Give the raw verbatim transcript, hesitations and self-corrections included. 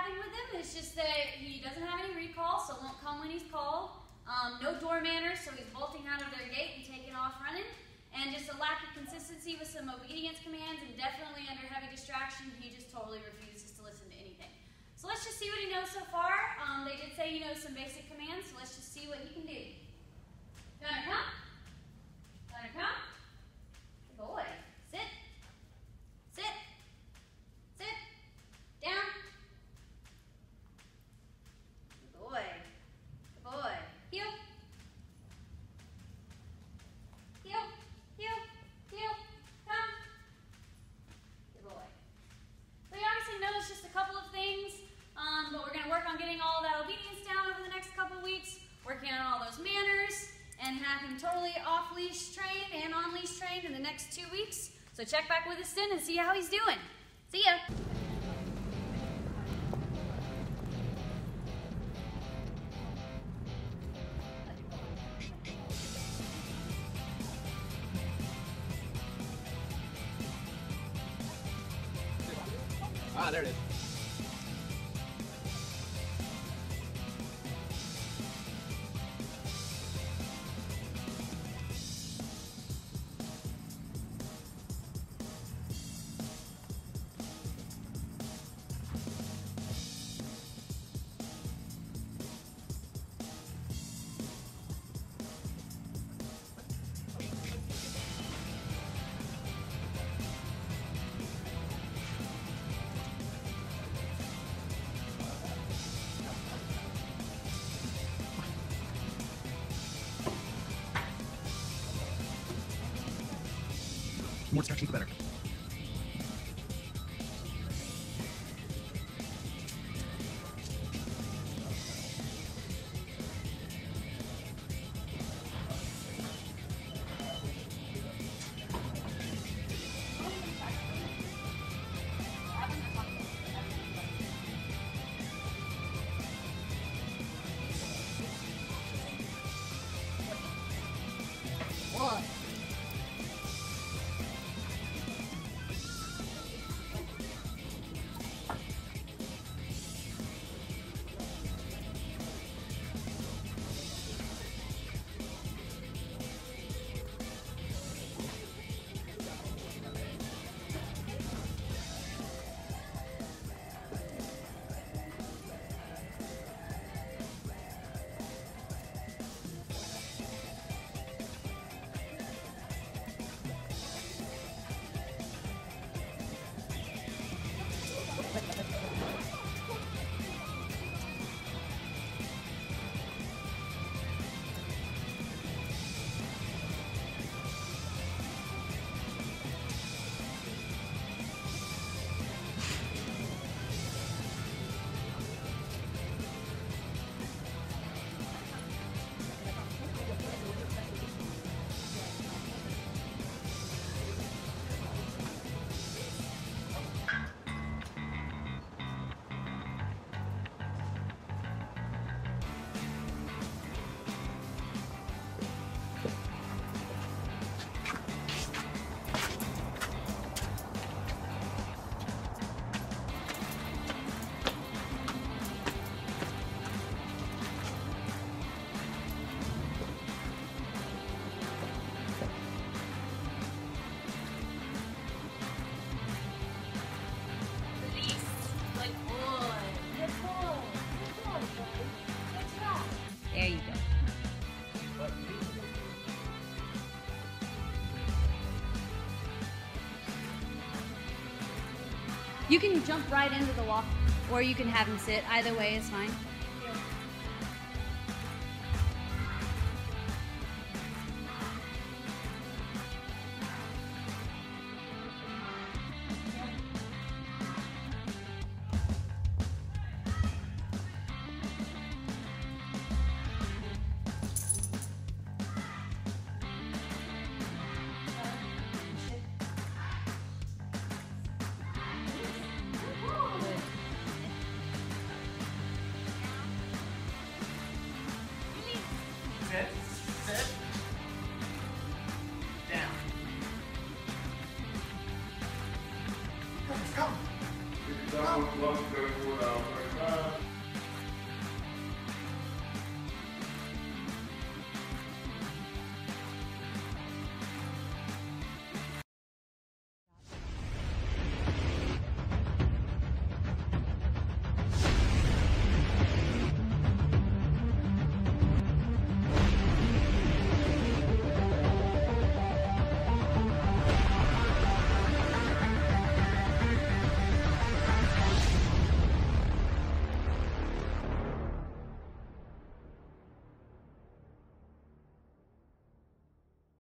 happened with him. It's just that he doesn't have any recall, so won't come when he's called. Um, no door manners, so he's bolting out of their gate and taking off running. And just a lack of consistency with some obedience commands, and definitely under heavy distraction, he just totally refuses to listen to anything. So let's just see what he knows so far. Um, they did say he knows some basic commands, so let's just see what he can do. Gonna come. Gonna come. Good boy. Sit. Sit. Sit. Down. Good boy. Good boy. Heel. Heel. Heel. Heel. Come. Good boy. So he obviously knows just a couple of things, um, but we're going to work on getting all of that obedience down over the next couple of weeks, working on all those manners, and have him totally off-leash trained and on-leash trained in the next two weeks. So check back with us soon and see how he's doing. See ya. Ah, there it is. More instructions, the better. One. There you go. You can jump right into the walk, or you can have him sit. Either way is fine. Sit, sit, down. Come, come. Down, left, go forward, out, twenty-five.